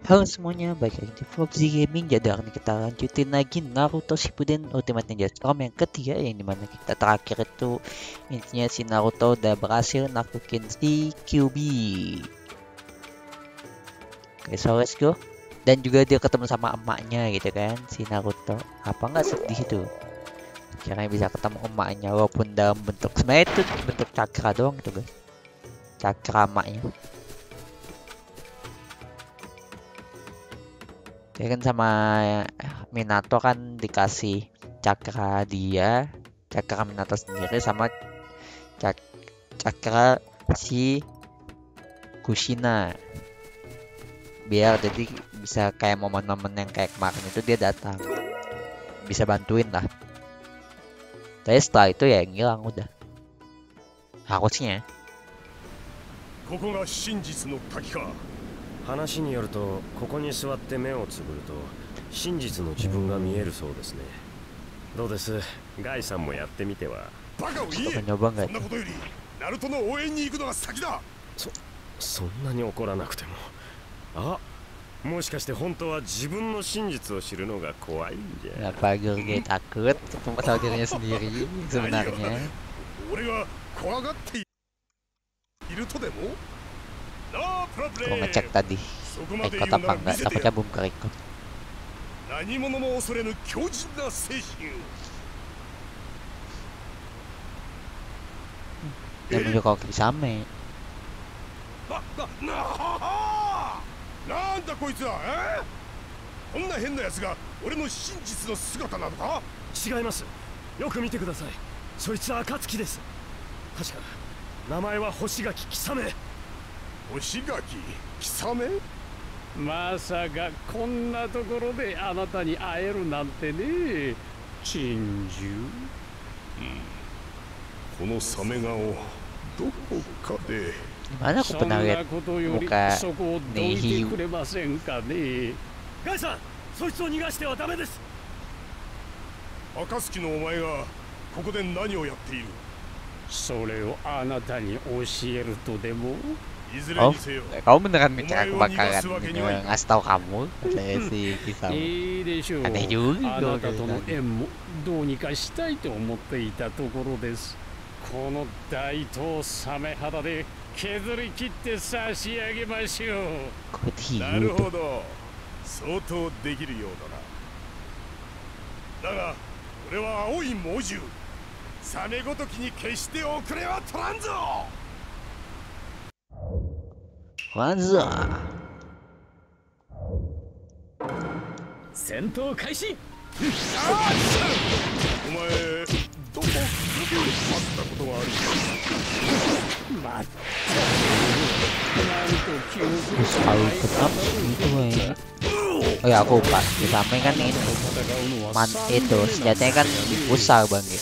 Halo semuanya, balik lagi di Foxy Gaming. Jadi hari ini kita lanjutin lagi Naruto Shippuden Ultimate Ninja Storm yang ketiga, yang dimana kita terakhir itu intinya si Naruto udah berhasil naklukin si Kyuubi. Oke, so let's go. Dan juga dia ketemu sama emaknya gitu kan, si Naruto. Apa nggak sedih tuh? Akhirnya bisa ketemu emaknya walaupun dalam bentuk, sebenarnya itu bentuk cakra doang gitu guys. Cakra emaknya. Dia kan sama Minato kan dikasih cakra dia, cakra Minato sendiri sama cakra si Kushina. Biar jadi bisa kayak momen-momen yang kayak kemarin itu dia datang. Bisa bantuin lah. Tapi setelah itu ya ngilang udah. Harusnya. ここが真実の滝か。話によると、ここに座って目をつぶると真実の自分が見えるそうですね。どうです？ガイさんもやってみては。バカを言え。そんなことよりナルトの応援に行くのが先だ。そんなに怒らなくても。あ、もしかして本当は自分の真実を知るのが怖いんじゃ。 Kenapa Gurge takut sama dirinya sendiri sebenarnya? 俺が怖がっているとでも Aku ngecek tadi ikut apa enggak, takutnya belum keikut. Dia menuju kau Kisame. なんだこいつは。こんな変なやつが俺の真実の姿なのか。違います。よく見てください。そいつは暁です。確か名前は星垣貴雨。星垣貴雨。まさかこんなところであなたに会えるなんてね。珍獣。このサメ顔どこかで。 Gimana aku pernah lihat muka Nehi? ガイさん、そいつを逃がしてはダメです。暁のお前がここで何をやっている。それをあなたに教えるとでも。 Oh, kau beneran mikir aku bakalan ngasih tahu kamu katanya si Kisame. Aneh juga kalau kayak gitu. どうにかしたいと思っていたところです。この大東サメ肌で削り切って差し上げましょう。なるほど、相当できるようだな。だが俺は青い猛獣、サメごときに決して遅れは取らんぞ。戦闘開始。お前どこかで会ったことがある。まったくなんと記憶がない。 Oh ya aku lupa, Kisame kan ini itu senjatanya kan dipusar bang ya.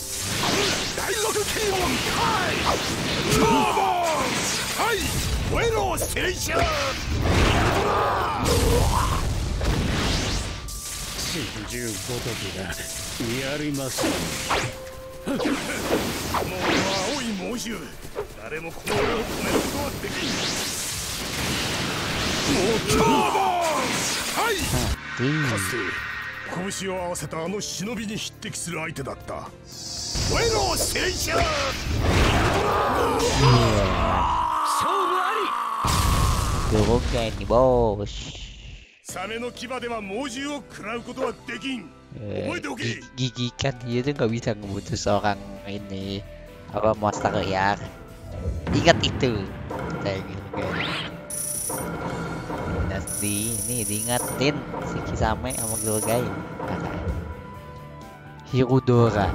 拳を合わせたあの忍びに匹敵する相手だった。サメの牙では猛獣を食らうことはできん。覚えておけ。 Gigi kan dia tuh nggak bisa ngebunuh orang ini apa monster liar. Ingat itu. Kayak gitu kan. Ini diingatin si Kisame sama Gurge. Hirudora.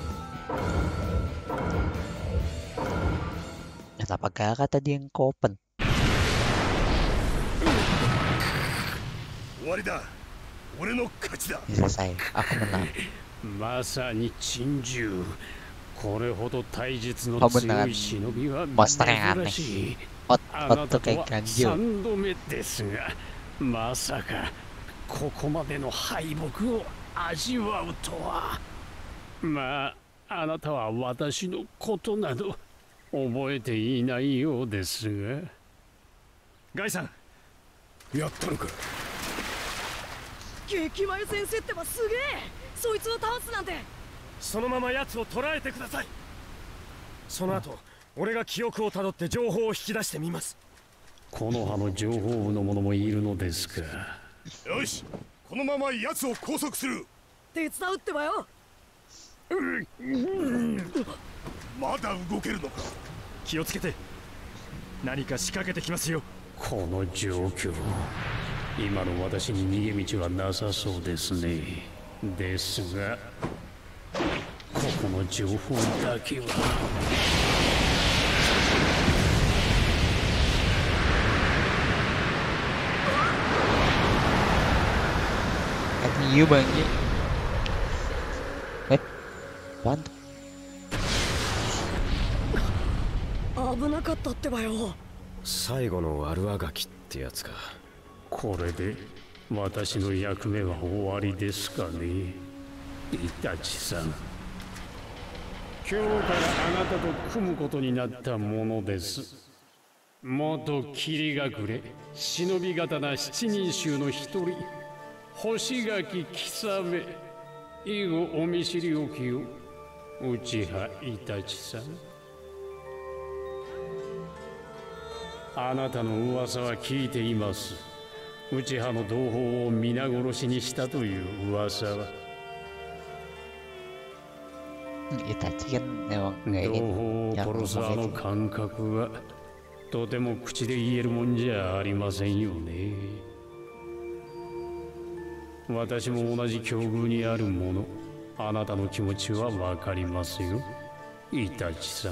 Kenapa Gaara tadi yang open? Selesai, aku menang. Oh beneran monster yang aneh. Ot kayak ganjil. まさかここまでの敗北を味わうとは。まああなたは私のことなど覚えていないようですが。ガイさん、やったのか。 激前先生ってばすげえ。そいつを倒すなんて。 そのまま奴を捕らえてください。その後俺が記憶をたどって情報を引き出してみます。 この葉の情報部の者もいるのですか。 よし、このまま奴を拘束する。 手伝うってばよ。 まだ動けるのか。 気をつけて、何か仕掛けてきますよ。 この状況、今の私に逃げ道はなさそうですね。ですがここの情報だけは。 Như bằng vậy. Wait, what? 危なかったってばよ。 最後の悪あがきってやつか。 これで私の役目は終わりですかね、イタチさん。今日からあなたと組むことになったものです。元霧隠れ忍び刀七人衆の一人、星垣貴め。以後お見知りおきよ、内葉イタチさん。あなたの噂は聞いています。内葉の同胞を皆殺しにしたという噂は。 Itachi kan emang 同 nggak ingin 胞を yang 殺すあ ngomong の itu. 感覚はとても口で言えるもんじゃありませんよね。私も同じ境遇にあるもの、あなたの気持ちはわかりますよ、イタチさ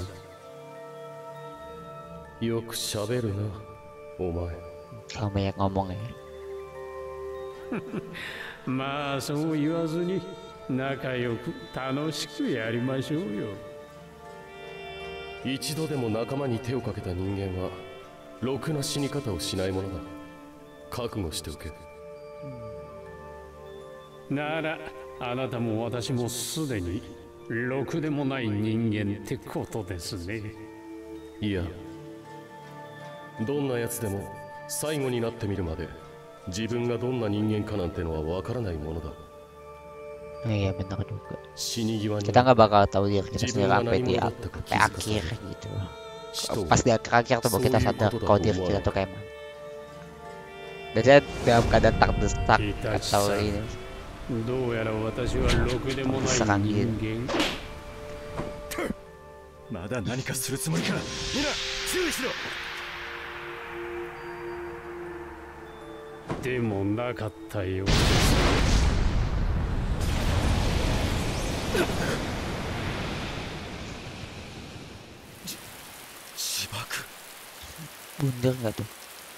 ん。 よく喋るな、お前。 Kalau banyak ngomong ya. まあそう言わずに仲良く楽しくやりましょうよ。 一度でも仲間に手をかけた人間はろくな死に方をしないものだ。覚悟しておけ。 ならあなたも私もすでにろくでもない人間ってことですね。 いや、どんな奴でも最後になってみるまで自分がどんな人間かなんてのはわからないものだ。 Iya benar juga. 死に際に Kita nggak bakal tahu diri kita sendiri sampai di sampai akhir gitu. Pas di akhir tuh baru kita sadar kalau diri kita tuh kayak mana. Biasanya dalam keadaan terdesak atau ini. どうやら私はろくでもない人間。 まだ何かするつもりか。みんな注意しろ。 でもなかったようです。 自爆。 Bundar nggak tuh?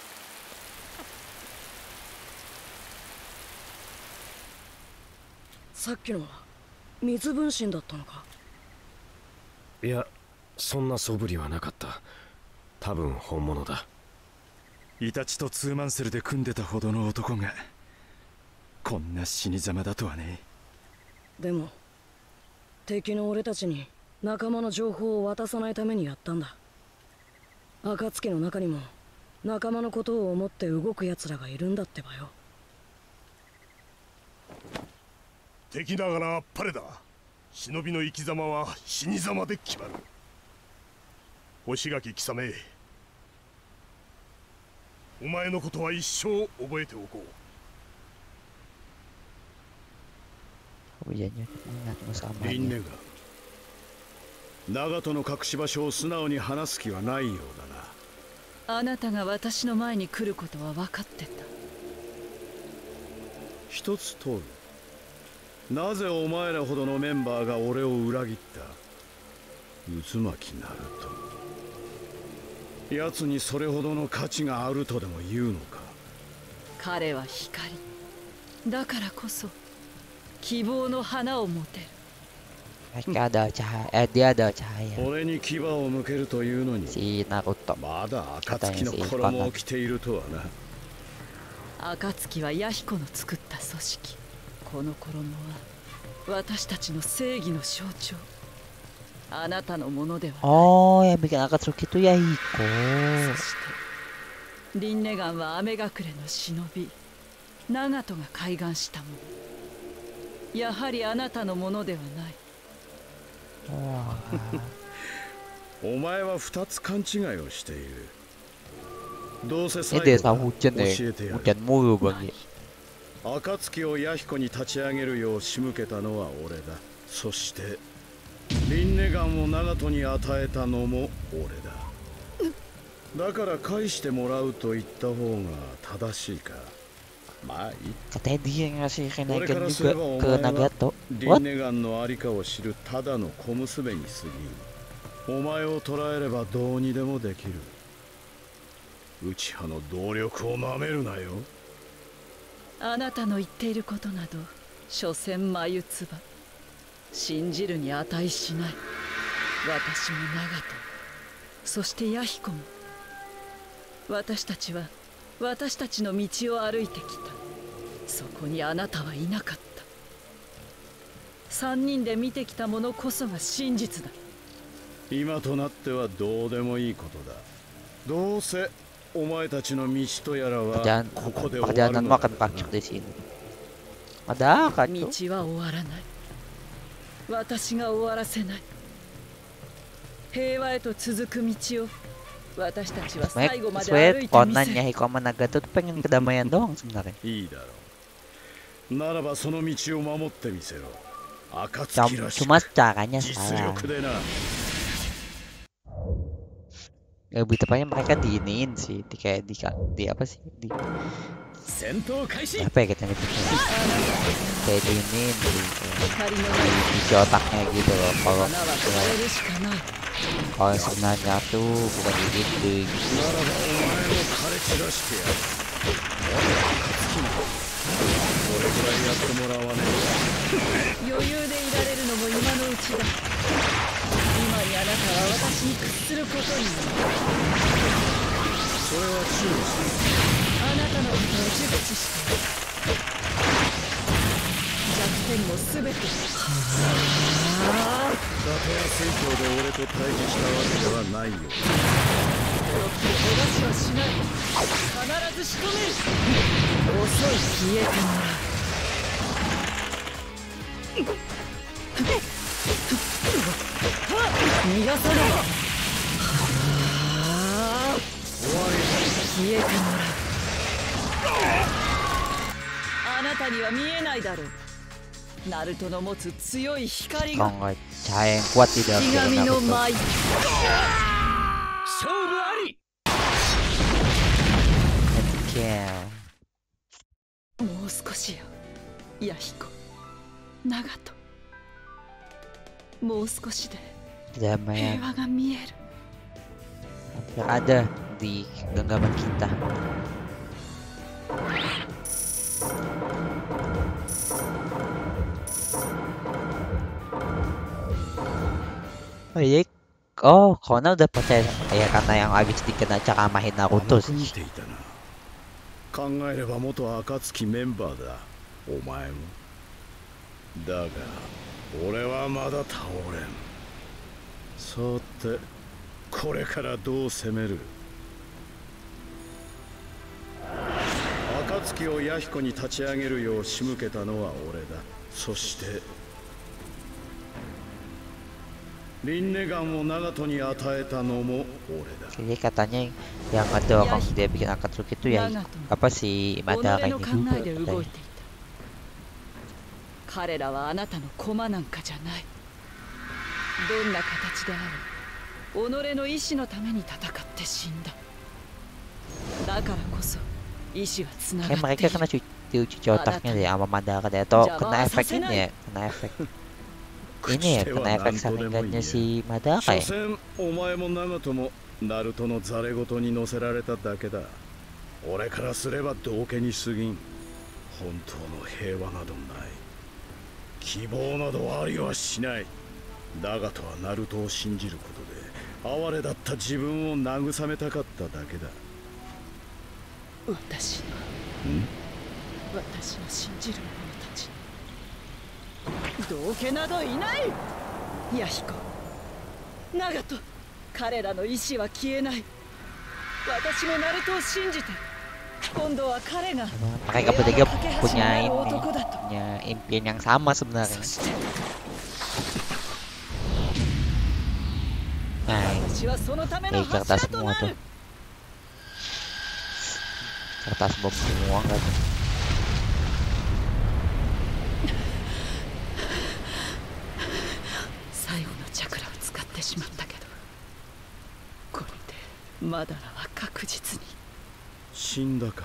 さっきのは水分身だったのか。 いや、そんな素振りはなかった。多分本物だ。 イタチとツーマンセルで組んでたほどの男がこんな死にざまだとはね。 でも敵の俺たちに仲間の情報を渡さないためにやったんだ。暁の中にも仲間のことを思って動く奴らがいるんだってばよ。 敵ながらあっぱれだ。忍びの生き様は死に様で決まる。星垣貴様、お前のことは一生覚えておこう。 Ujiannya ingat sama リンネが長門の隠し場所を素直に話す気はないようだな。 あなたが私の前に来ることは分かってた。 一つ問う。なぜお前らほどのメンバーが俺を裏切った？渦巻なると。奴にそれほどの価値があるとでも言うのか？ 彼は光。だからこそ希望の花を持てる。 Mereka ada cahaya, dia ada cahaya. 俺に牙を向けるというのに Si Naruto. まだ暁の衣を着ているとはな。 暁は弥彦の作った組織。この衣は私たちの正義の象徴。あなたのものではない。 Oh, yang bikin Akatsuki itu Yahiko. そしてリンネガンは雨隠れの忍び。 長門が開眼したもの、やはりあなたのものではない。 お前は2つ勘違いをしている。どうせ Ini 最 desa 後だ。 hujan 教 deh, えてやる。 hujan mulu bang. 暁を弥彦に立ち上げるよう仕向けたのは俺だ。そしてリンネガンを長門に与えたのも俺だ。だから返してもらうと言った方が正しいか。まあいい。 Katanya dia yang ngasih 俺か Renegan らす juga ればお ke 前は Nagato. リ What? ンネガンのありかを知るただの小娘に過ぎん。お前を捕らえればどうにでもできる。内派の動力をなめるなよ。 あなたの言っていることなど所詮眉唾、信じるに値しない。私も長門、そして弥彦も、私たちは私たちの道を歩いてきた。そこにあなたはいなかった。3人で見てきたものこそが真実だ。 今となってはどうでもいいことだ。どうせお前たちの道とやらは Perjalanan, ここで終わる perjalanan の mu だ akan berakhir di sini. Ada kan 道 tuh? は終わらない。私が終わらせない。平和へと続く道を私たちは最後まで歩 Sesuai いてみせ Conannya る。 Hiko sama Nagato tuh pengen kedamaian doang sebenarnya. いいだろう。ならばその道を守ってみせろ。暁らしく Cuma caranya 実 salah. 力でな。 Lebih tepatnya mereka diiniin sih, di kayak di apa sih? Di 戦闘開始。 apa ya kita nyebutnya? Kayak diiniin sih, 光の kayak diisi otaknya gitu loh. 花は枯れるしかない。 Kalau sebenarnya tuh bukan gitu. ならばお前も枯れ散らしてやる。暁もこれくらいやってもらわね余裕でいられるのも今のうちだ。今にあなたは私に屈することになる。 それは注意する。 あなたのことを熟知している。弱点もすべて。 伊達や水郷で俺と対峙したわけではないよ。 逃がしはしない。必ず仕留める。遅い、消えてもらう。逃がさねば。消えてもらう。あなたには見えないだろう。ナルトの持つ強い光が。 Kalau nggak cahaya yang kuat di dalam ひ jalan がみの Naruto. 舞。 勝負あり。 Kill. もう少しよ、弥彦、長門。もう少しで Kedamaian 平和が見える。 hampir ada di genggaman kita. Oh iya, oh Kona udah percaya ya karena yang habis dikena ceramahin Naruto 見 sih. ていたな。考えれば元暁メンバーだ。お前も。だが俺はまだ倒れん。さてこれからどう攻める。暁を弥彦に立ち上げるよう仕向けたのは俺だ。そしてリンネガンを長門に与えたのも俺だ。 Jadi katanya yang ngedorong dia bikin Akatsuki itu ya apa sih 己 Madara の ini 考 juga えで動い katanya. ていた。彼らはあなたの駒なんかじゃない。どんな形であれ、己の意志のために戦って死んだ。だからこそ意志はつなが Kayak ってい mereka る。 kena cuci otaknya deh sama Madara deh atau kena efek ini ya, kena efek ini ya, kena efek saringannya si Madara 所 ya. 詮お前も長門もナルトのザレ言に乗せられただけだ。俺からすれば道家に過ぎん。本当の平和などない。希望などありはしない。だがとはナルトを信じることで哀れだった自分を慰めたかっただけだ。 私の信じる者たちに道家などいない。弥彦、長門、彼らの意志は消えない。私もナルトを信じて今度は彼が Mereka bertiga punya ini, punya impian yang sama sebenarnya. そして Nah, ini 私はそのための dari kertas 柱と semua な tuh. る Kertas bom semua kan. 最後のチャクラを使ってしまったけど、これでマダラは確実に。 死んだかな。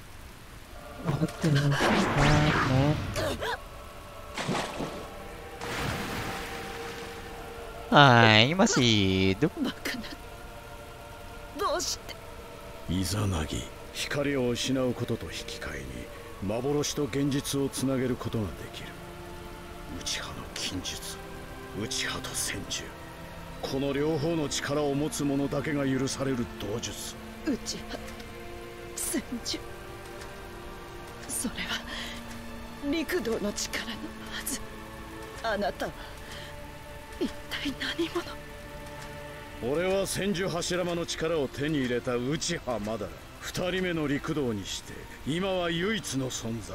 Ah, ini masih hidup. バカな。どうして。 イザナギ、光を失うことと引き換えに幻と現実をつなげることができる。内派の禁術、内派と戦術、この両方の力を持つ者だけが許される道術。 内派と戦術、それは陸道の力のはず。あなたは一体何者。 俺は千住柱間の力を手に入れた内派マダラ、二人目の陸道にして今は唯一の存在。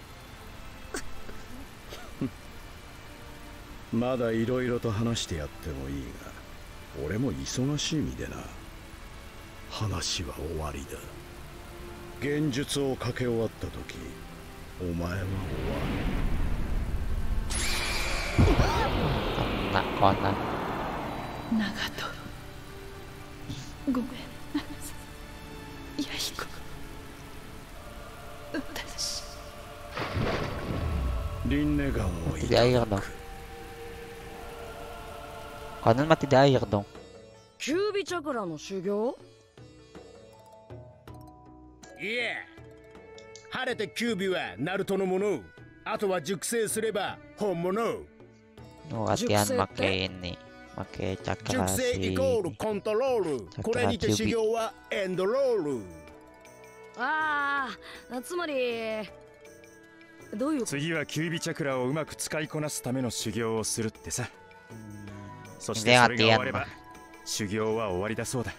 まだいろいろと話してやってもいいが、俺も忙しい身でな。話は終わりだ。現術をかけ終わった時、お前は終わる。 Kena Conan. 長門、ごめんなさい。弥彦、私。 リンネガンを Mati di air dong. Conan mati di air dong. キュービチャクラの修行？ いえ、晴れてキュービはナルトのもの。あとは熟成すれば本物。 Oh, latihan pakai ini, pakai 熟 cakra 成 si イコールコントロール。これにて修行はエンドロール。 ああ、つまりどういう。 次はキュービチャクラをうまく使いこなすための修行をするってさ。そして Ini それが終わ latihan れ mah. ば修行は終わりだそうだ。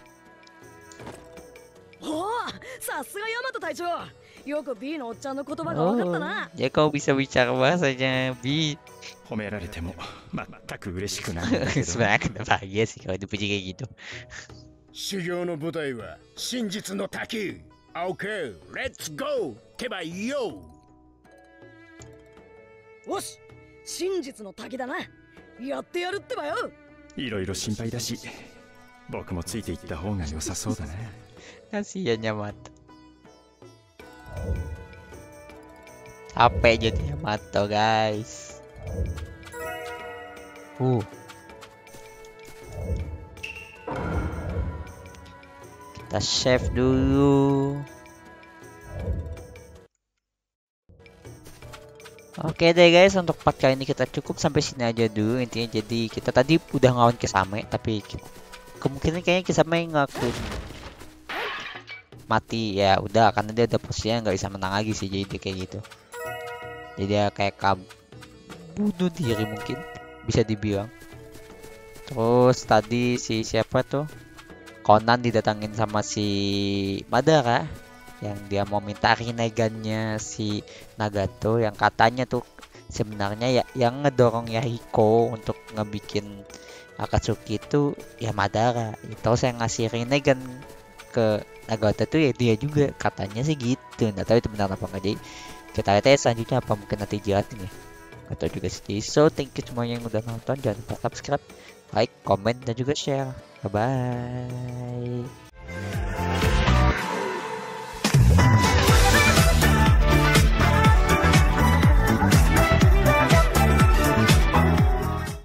おお、さすがヤマト隊長。よく B のおっちゃんの言葉が分かった Oh, な。 ya kau bisa bicara bahasanya B. 褒められても全く嬉しくないんだけど。 Sebenarnya kenapa bahagia sih kalau dipuji kayak gitu. 修行の舞台は真実の滝。OK、レッツゴーってばいいよ。 よし、真実の滝だな。やってやるってばよ。 いろいろ心配だし、僕もついていった方が良さそうだな。 Kasihan Yamato. Capek jadi Yamato, guys. Kita save dulu. Oke deh guys, untuk part kali ini kita cukup sampai sini aja dulu. Intinya jadi kita tadi udah ngelawan Kisame, tapi kemungkinan kayaknya Kisame ngakuin mati ya udah, karena dia ada posisinya nggak bisa menang lagi sih, jadi dia kayak gitu. Jadi dia kayak bunuh diri mungkin bisa dibilang. Terus tadi si siapa tuh, Conan didatangin sama si Madara yang dia mau minta Rinnegan-nya si Nagato, yang katanya tuh sebenarnya ya yang ngedorong Yahiko untuk ngebikin Akatsuki itu ya Madara. Terus yang ngasih Rinnegan ke Nagato tuh ya dia juga, katanya sih gitu. Nggak tahu itu benar apa enggak, jadi kita lihat aja selanjutnya apa mungkin nanti jelasin ya. Nggak tahu juga sih. So thank you semuanya yang udah nonton, jangan lupa subscribe, like, comment, dan juga share. Bye bye.